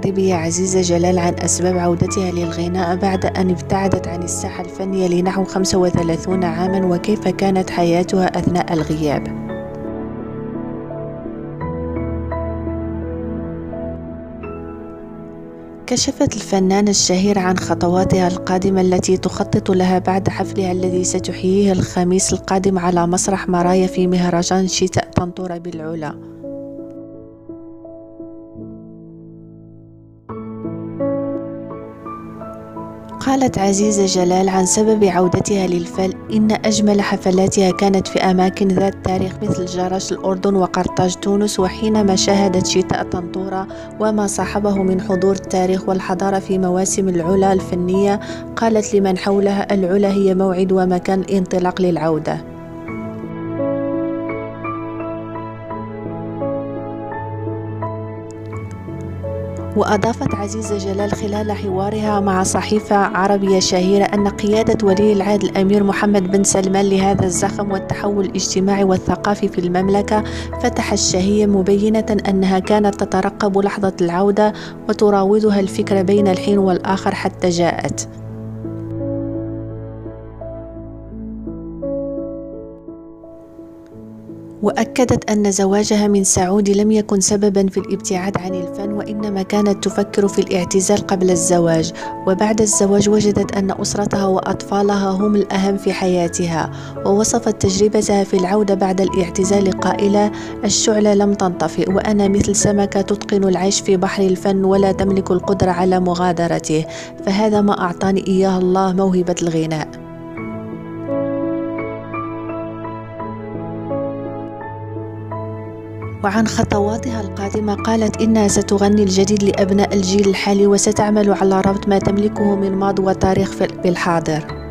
المغربية عزيزة جلال عن أسباب عودتها للغناء بعد أن ابتعدت عن الساحة الفنية لنحو 35 عاماً، وكيف كانت حياتها أثناء الغياب. كشفت الفنانة الشهيرة عن خطواتها القادمة التي تخطط لها بعد حفلها الذي ستحييه الخميس القادم على مسرح مرايا في مهرجان شتاء طنطورة بالعلا. قالت عزيزة جلال عن سبب عودتها للفن: إن أجمل حفلاتها كانت في أماكن ذات تاريخ مثل جرش الأردن وقرطاج تونس، وحينما شاهدت شتاء طنطورة وما صاحبه من حضور التاريخ والحضارة في مواسم العلا الفنية، قالت لمن حولها: العلا هي موعد ومكان الانطلاق للعودة. وأضافت عزيزة جلال خلال حوارها مع صحيفة عربية شهيرة أن قيادة ولي العهد الأمير محمد بن سلمان لهذا الزخم والتحول الاجتماعي والثقافي في المملكة فتح الشهية، مبينة أنها كانت تترقب لحظة العودة وتراودها الفكرة بين الحين والآخر حتى جاءت. وأكدت أن زواجها من سعود لم يكن سبباً في الابتعاد عن الفن، وإنما كانت تفكر في الاعتزال قبل الزواج، وبعد الزواج وجدت أن أسرتها وأطفالها هم الأهم في حياتها. ووصفت تجربتها في العودة بعد الاعتزال قائلة: الشعلة لم تنطفئ، وأنا مثل سمكة تتقن العيش في بحر الفن ولا تملك القدرة على مغادرته، فهذا ما أعطاني إياه الله، موهبة الغناء. وعن خطواتها القادمة قالت إنها ستغني الجديد لأبناء الجيل الحالي، وستعمل على ربط ما تملكه من ماضي وتاريخ بالحاضر.